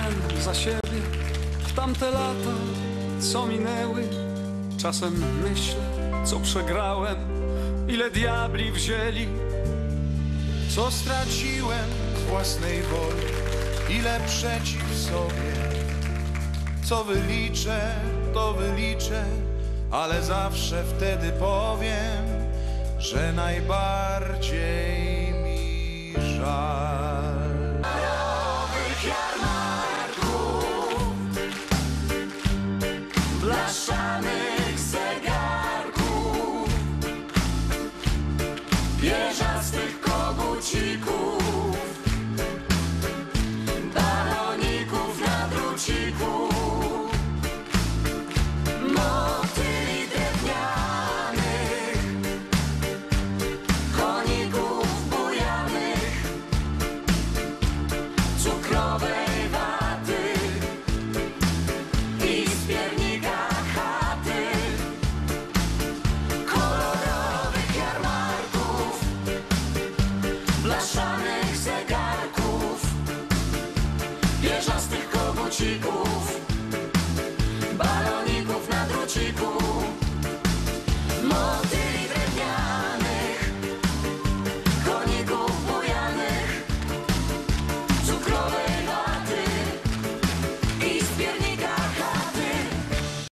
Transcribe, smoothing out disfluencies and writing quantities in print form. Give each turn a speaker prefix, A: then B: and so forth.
A: ten za siebie w tamte lata, co minęły. Czasem myślę, co przegrałem, ile diabli wzięli.
B: Co straciłem z własnej woli, ile przeciw sobie. Co wyliczę, to wyliczę, ale zawsze wtedy powiem, że najbardziej mi żal.
C: Narodowych jarmarków, blaszanych zegarków, pierzastych kogucików, baloników na druciku, motyli drewnianych, koników bujanych, cukrowej waty i z piernika chaty, kolorowych jarmarków, blaszanych zegarków, pierzastych kogucików.